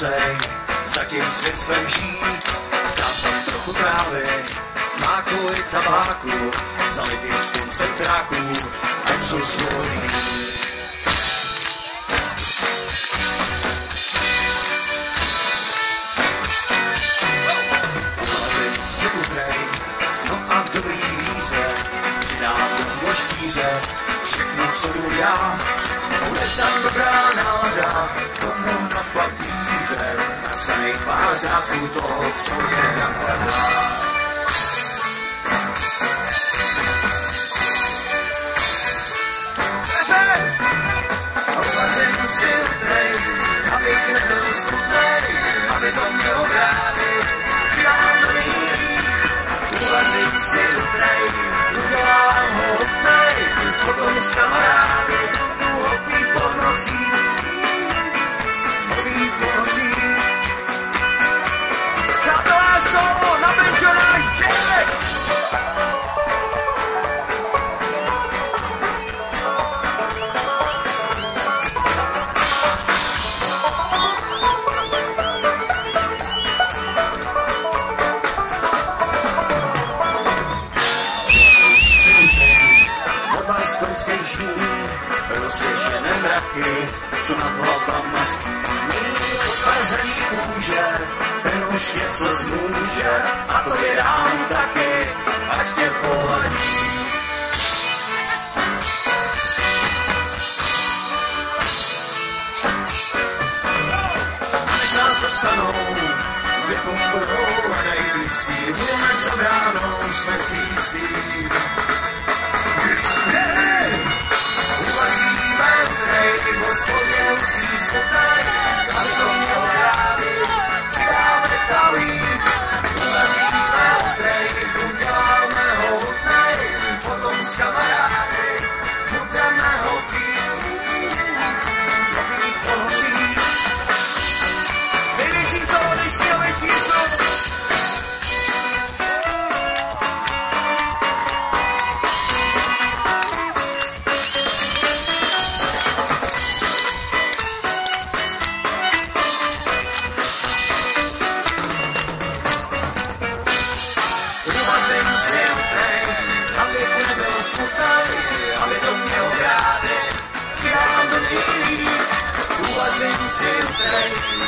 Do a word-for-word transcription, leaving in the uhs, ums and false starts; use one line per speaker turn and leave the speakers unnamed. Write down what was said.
musej zatím světstvem žít. Dám tam trochu trávy, máku i tabáku, zalitý sluncem dráků, ať jsou svolný. Uhlady si uhrej, no a v dobrý víře přidám do štíře všechno, co jdu já. Bude tam dobrá nálada, tomu na papíře, napsaných pár řádků toho, co mě napadá. Uvařím si utrej, abych nebyl smutnej, aby to mělo brány, přidám do ní. Uvařím si utrej, udělám ho hutnej, potom s kamarády jdu opít po nocí, opít po nocí. Přátelé jsou na benčo náš ček. Skonskejší, rozsežené mraky, co nad hlavama stíní. Otvařený kůže, ten už něco zmůže, a to je ráno taky, ať tě poladí. A než nás dostanou, vykonkurou a nejistý, budeme za bránou, jsme si jistý. Uvaříme utrej, v hospodě musí smutnej, aby to mělo rádi, přidáme talík. Uvaříme utrej, uděláme ho hutnej, potom s kamarády budeme ho pít, opít po nocích. Největší solo dnešního večírku. Uvařím si utrej, abych nebyl smutnej, aby to mělo rádi, přidám do ní. Uvařím si utrej,